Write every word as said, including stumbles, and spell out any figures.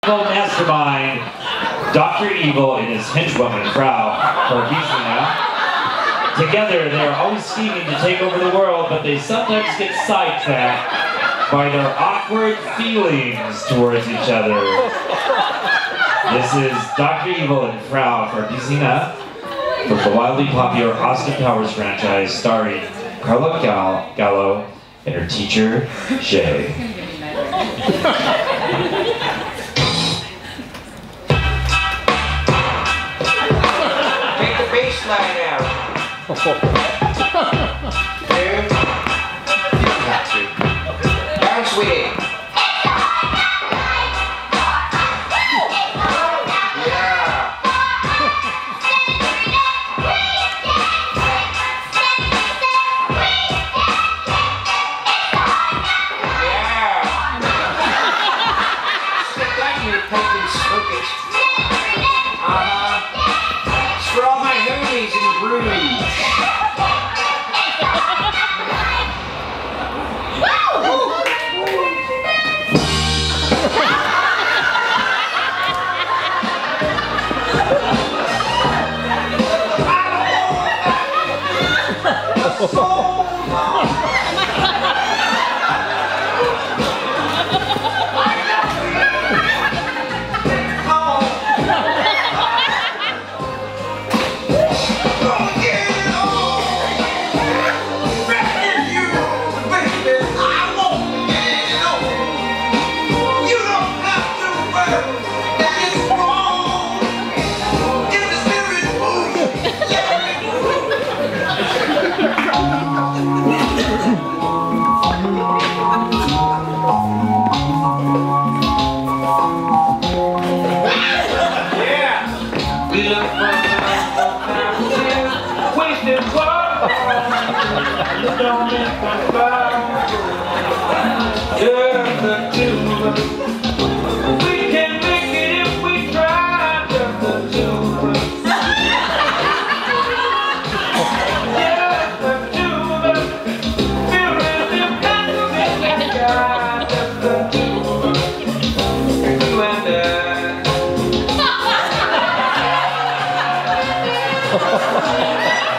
evil mastermind, Doctor Evil and his henchwoman, Frau Carvizina. Together, they are always scheming to take over the world, but they sometimes get sidetracked by their awkward feelings towards each other. This is Doctor Evil and Frau Carvizina from the wildly popular Austin Powers franchise, starring Carla Gal Gallo and her teacher, Shay. Take the bass line out. Dude, you don't have to. Bounce with it. Ha ha ha!